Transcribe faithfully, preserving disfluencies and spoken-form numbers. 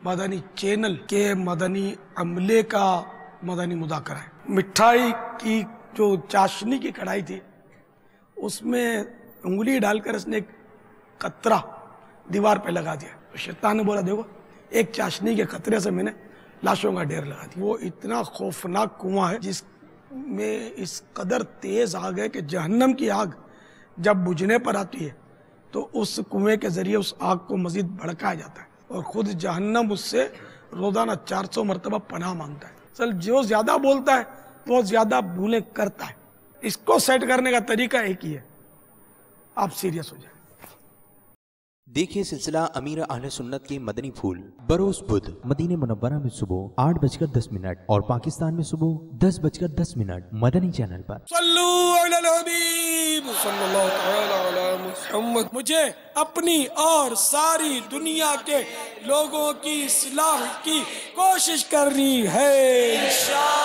مدنی channel کے مدنی عملے کا مدنی مذاکرہ ہے. مٹھائی کی جو چاشنی کی کڑھائی تھی اس میں انگلی ڈال کر اس نے ایک قطرہ دیوار پہ لگا دیا. شیطان نے بولا دیکھو ایک چاشنی کے قطرے سے میں نے لاشوں کا ڈھیر لگا دیا. وہ اتنا خوفناک کنواں ہے جس میں اس قدر تیز آگ ہے کہ جہنم کی آگ جب بجھنے پر آتی ہے تو اس کنویں کے ذریعے اس آگ کو مزید بھڑکایا جاتا ہے اور خود جہنم اس سے روزانہ چار سو مرتبہ پناہ مانگتا ہے. چل جو زیادہ بولتا ہے وہ زیادہ بھولیں کرتا ہے. اس کو سیٹ کرنے کا طریقہ ایک ہی ہے, آپ سیریس ہو جائیں. دیکھیے سلسلہ امیر اہل سنت کے مدنی پھول بروز بدھ مدینہ منورہ میں صبح آٹھ بج کر دس منٹ اور پاکستان میں صبح دس بج کر دس منٹ مدنی چینل پر. صلو علی الحبیب صلی اللہ تعالی علی محمد. مجھے اپنی اور ساری دنیا کے لوگوں کی اصلاح کی کوشش کرنی ہے.